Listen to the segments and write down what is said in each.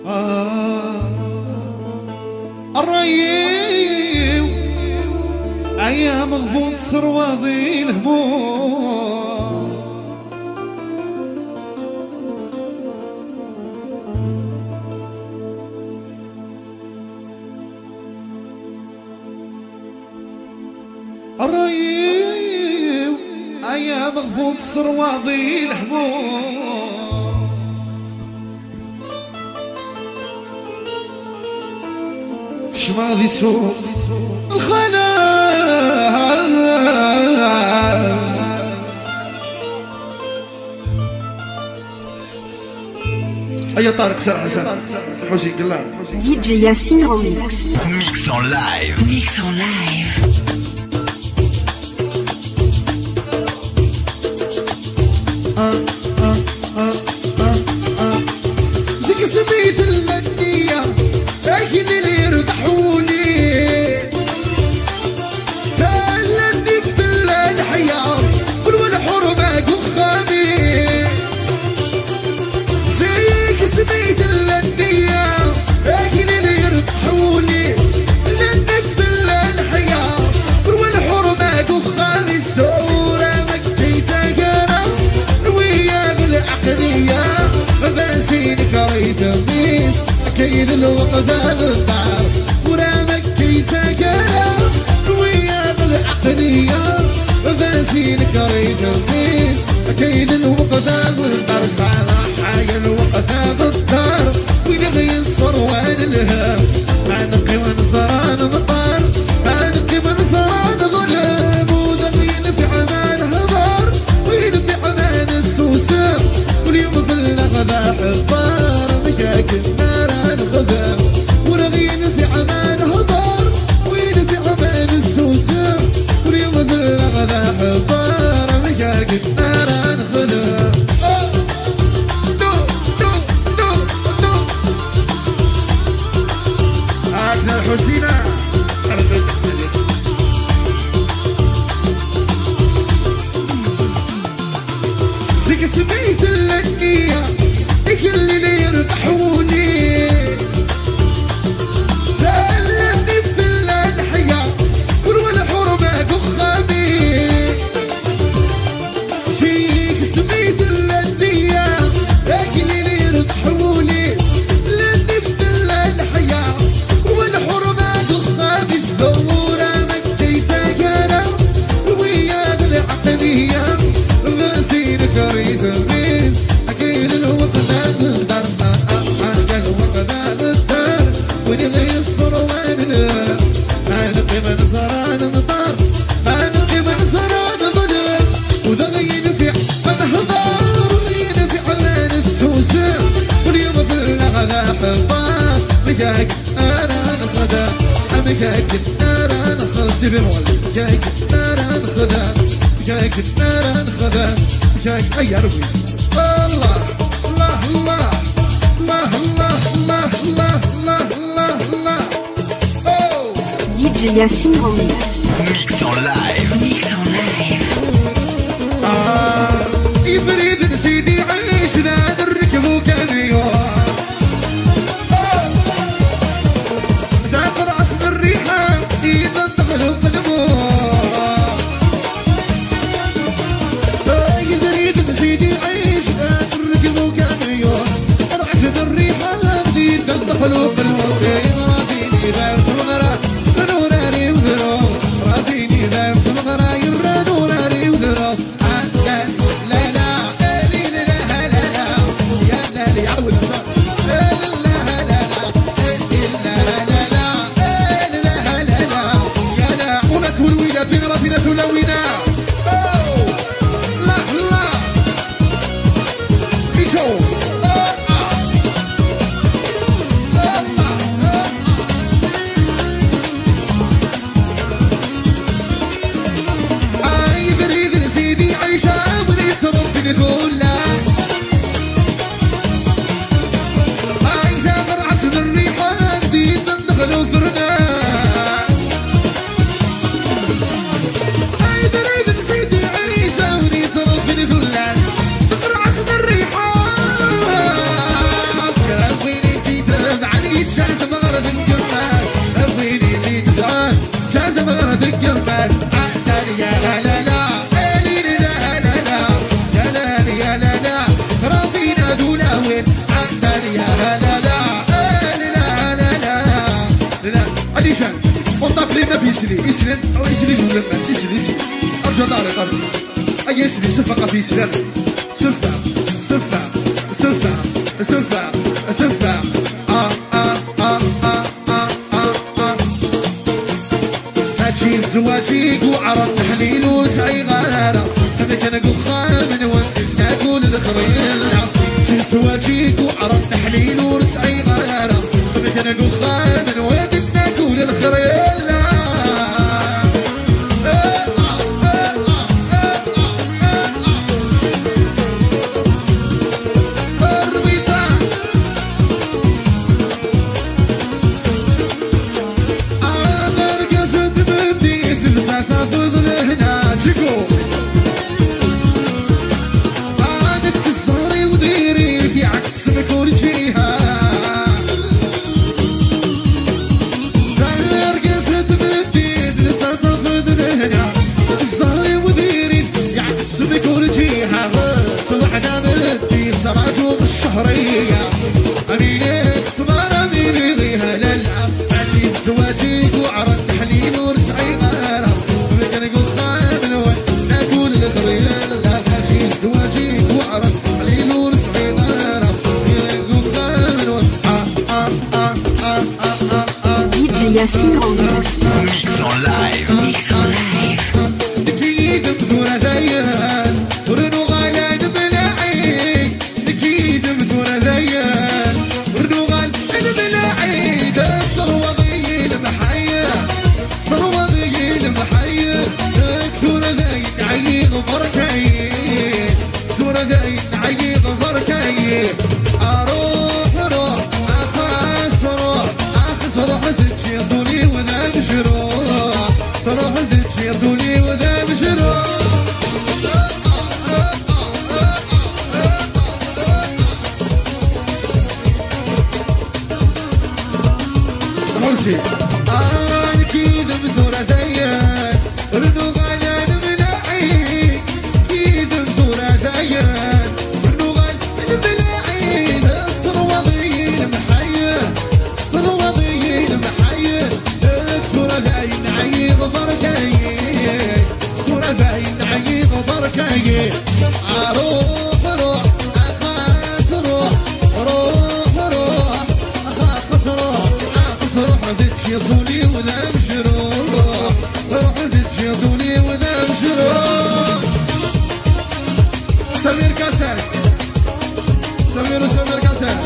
الريم أيام غفوت سرواضي الهموم الريم أيام غفوت سرواضي الهموم شماضي سوق الخلا أي طارق سرح حسن حوشي قلام دي جي ياسين رميكس Mix en live. Mix en live. زك سميت المنية لكن اللي يرضحوني تالني في الحياة كل ولا حرمة قخامي زيك سميت المنية لكن اللي يرضحوني لنك في الحياة كل ولا حرمة قخامي ستورة مكتيتك أنا روية بالعقلية فباسين كريت ميس أكيد الوقفة بالطعر ورامك كيتك أنا روية بالعقلية فباسين كريت ميس أكيد الوقفة بالطعر على حاجة الوقفة بالطار وينغي الصروان الهام مع نقي ونصران مطار مع نقي ونصران ظلام وذغين في عمان هضار وين في عمان السوسام واليوم في اللغبة حضار مكاك النار الخدام ورغين في عمان هضار وين في عمان السوسام واليوم في اللغبة حضار مكاك النار الخدام عاكنا الحسينة زيك سميت اللنية كل اللي يرتاحوني تألمني في الحياة كل ولا حرمة قخامي زيك سميت اللنية كل اللي يرتاحوني لني في الحياة كل ولا حرمة قخامي سدورة مكتيتك أنا روية بالعقلية غسيل كريت مين أكيد الوقفة بالدار حاجة الوقفة بالدار ونغي الصروان الهام مانقي من زران نطار مانقي من زران ظلام وذغين في عمان هضار وذغين في عمان السوسام واليوم في اللغة حضار مكاك أنا نخدام مكاك أنا نخل سبيرول مكاك أنا نخدام مكاك أنا نخدام مكاك أي ربي الله الله الله الله الله الله الله الله الله الله أوه دي جي ياسين رميكس Mix en live. Mix en live. يبريد سيدي عيشنا نركب كاميون ذاك راس بالريحة ينطغلوا بالموت يبريد سيدي عيشنا نركب كاميون راس بالريحة ينطغلوا بالموت رافيني باب صغرى رنوراني وذرو رافيني باب صغرى يرنوراني وذرو في غرفنا تلونا لا لا بيشو الله خلينا في سلي يسلم او يسلي ولا ما يسلي يسلي ارجع داري قرب اي يسلي سفقه في سلام سفا سفا سفا سفا سفا هاتشي الزواجيك وعرض تحليل ورسعي غارة هذا كان قخام ناكل الخريلة شي زواجيك وعرض تحليل ورسعي غارة هذا كان قخام ناكل الخريلة الشهرية أمينك سمار أميني غيها للعب عشيد زواجيك وعرض تحليل ورسعي غارة مكان قخام نوان ناكل الخريلة عشيد زواجيك وعرض تحليل ورسعي غارة مكان قخام نوان DJ Yacine en mix. Mix en live. Mix en live. نكيد مزورة ديان ورنو غالان بلاعي نكيد مزورة ديان ورنو غالان بلاعي ثروة ضيين محيا ثروة ضيين محيا ثورة داين عيق بركاي ثورة داين عيق بركاي أروح أخاس روح تجي طولي وذا بشروح تروح تجي طولي وذا بشروح مرسي أكيد بزورة ديان رنو غالان بلاعي أكيد بزورة ديان رنو غالان بلاعي الثروة ضيين محيا ثروة ضيين محيا ثورة داين عيق بركاي ثورة داين عيق بركاي روح أخاس روح أخاس روح تجي طولي وذا بشروح روح تجي طولي وذا بشروح سمير كاسر سمير كاسر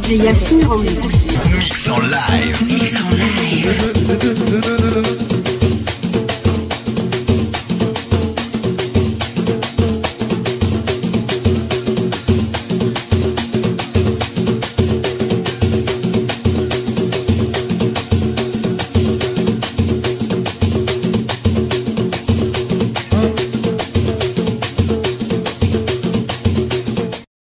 DJ Yacine en mix. Mix en live. Mix en live.